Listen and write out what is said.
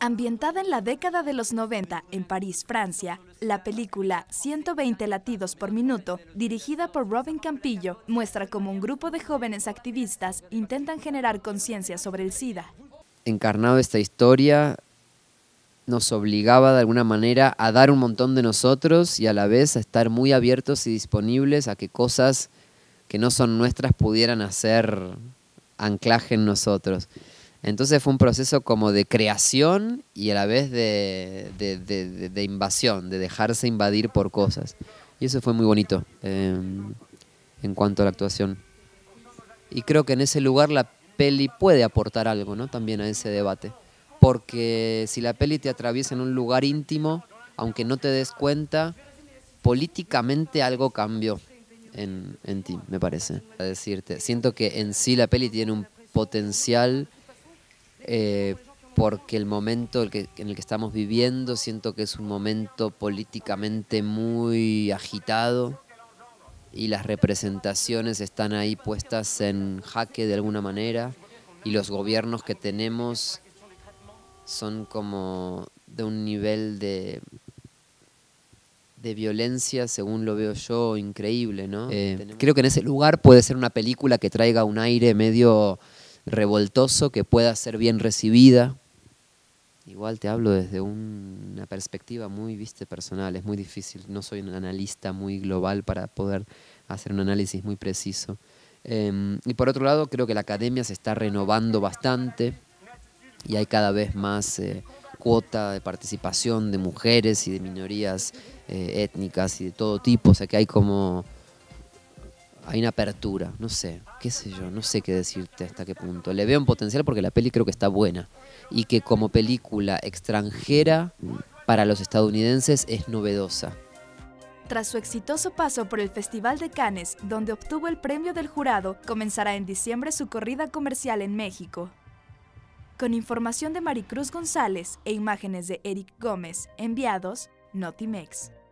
Ambientada en la década de los 90 en París, Francia, la película 120 latidos por minuto, dirigida por Robin Campillo, muestra cómo un grupo de jóvenes activistas intentan generar conciencia sobre el SIDA. Encarnado esta historia nos obligaba de alguna manera a dar un montón de nosotros y a la vez a estar muy abiertos y disponibles a que cosas que no son nuestras pudieran hacer anclaje en nosotros. Entonces fue un proceso como de creación y a la vez de invasión, de dejarse invadir por cosas. Y eso fue muy bonito en cuanto a la actuación. Y creo que en ese lugar la peli puede aportar algo, ¿no? También a ese debate. Porque si la peli te atraviesa en un lugar íntimo, aunque no te des cuenta, políticamente algo cambió en ti, me parece. A decirte, siento que en sí la peli tiene un potencial porque el momento en el que estamos viviendo siento que es un momento políticamente muy agitado y las representaciones están ahí puestas en jaque de alguna manera y los gobiernos que tenemos son como de un nivel de violencia, según lo veo yo, increíble, ¿no? Creo que en ese lugar puede ser una película que traiga un aire medio revoltoso, que pueda ser bien recibida. Igual te hablo desde una perspectiva muy, personal, es muy difícil, no soy un analista muy global para poder hacer un análisis muy preciso. Y por otro lado, creo que la academia se está renovando bastante y hay cada vez más cuota de participación de mujeres y de minorías étnicas y de todo tipo, o sea que hay una apertura, no sé, qué sé yo, no sé qué decirte hasta qué punto. Le veo un potencial porque la peli creo que está buena y que como película extranjera para los estadounidenses es novedosa. Tras su exitoso paso por el Festival de Cannes, donde obtuvo el premio del jurado, comenzará en diciembre su corrida comercial en México. Con información de Maricruz González e imágenes de Eric Gómez, enviados Notimex.